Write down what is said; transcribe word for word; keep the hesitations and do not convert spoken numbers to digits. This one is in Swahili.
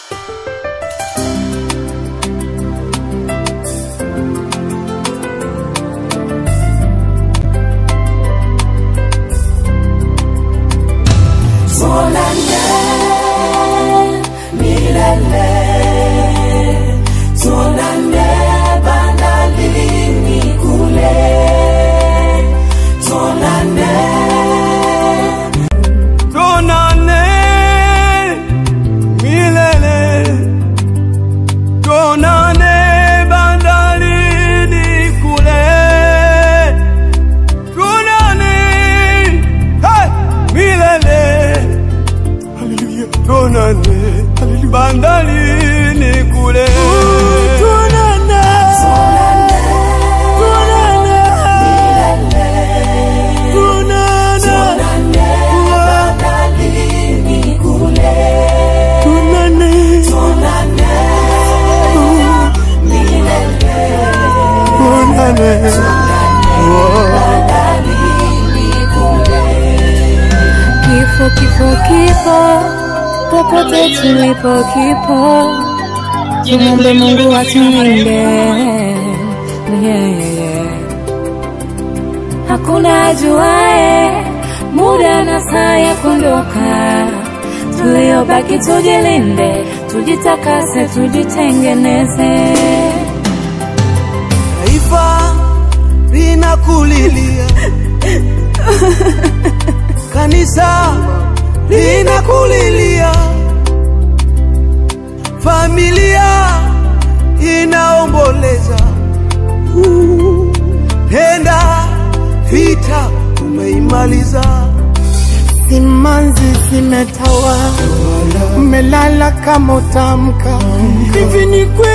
Bandalini kule tuonane tuonane tuonane bandalini kule tuonane tuonane milele tuonane bandalini kule. Kifo kifo kifo popote tulipo kipo, tumombe Mungu atulinde. Yeah, yeah. Hakuna ajuae muda na saa ya kuondoka, tuliobaki tujilinde, tujitakase, tujitengeneze. Taifa linakulilia, kanisa linakulilia, familia inaomboleza. Penda vita umeimaliza, simanzi zimetawa, umelala kama utamka. Hivi ni kweli